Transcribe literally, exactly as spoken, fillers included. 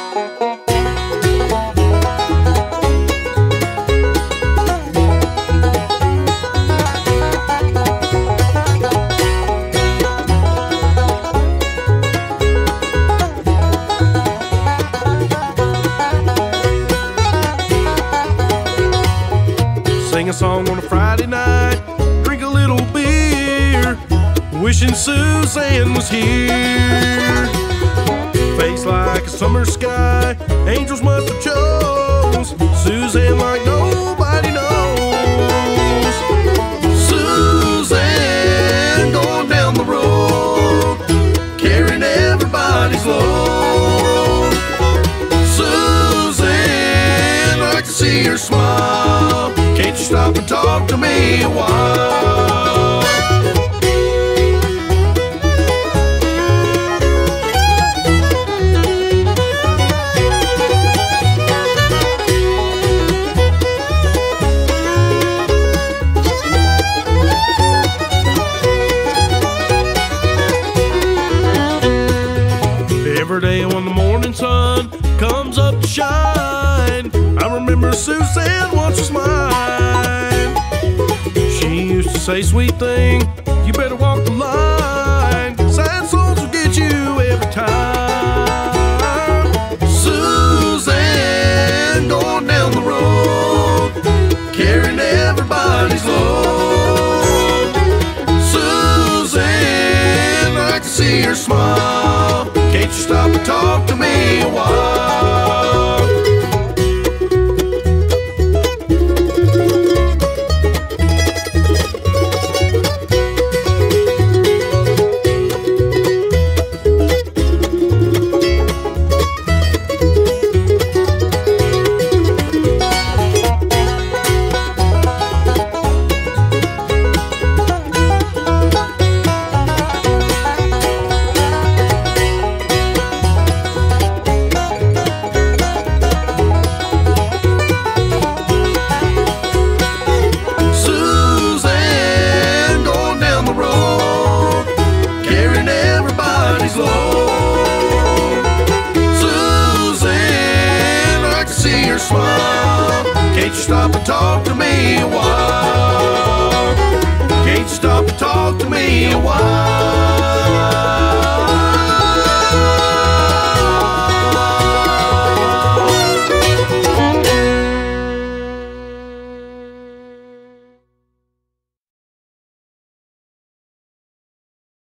Sing a song on a Friday night, drink a little beer, wishing Suzanne was here. Face like a summer sky, angels must have chose Suzanne like nobody knows. Suzanne going down the road, carrying everybody's load. Suzanne, I can see her smile. Can't you stop and talk to me a while? Every day when the morning sun comes up to shine, I remember Suzanne once was mine. She used to say, sweet thing, you better walk the line. Sad souls will get you every time. Suzanne going down the road, carrying everybody's load. Suzanne, I can see her smile. Can't you stop and talk to me a while? Suzanne, I can see her smile. Can't you stop and talk to me a while? Can't you stop and talk to me a while?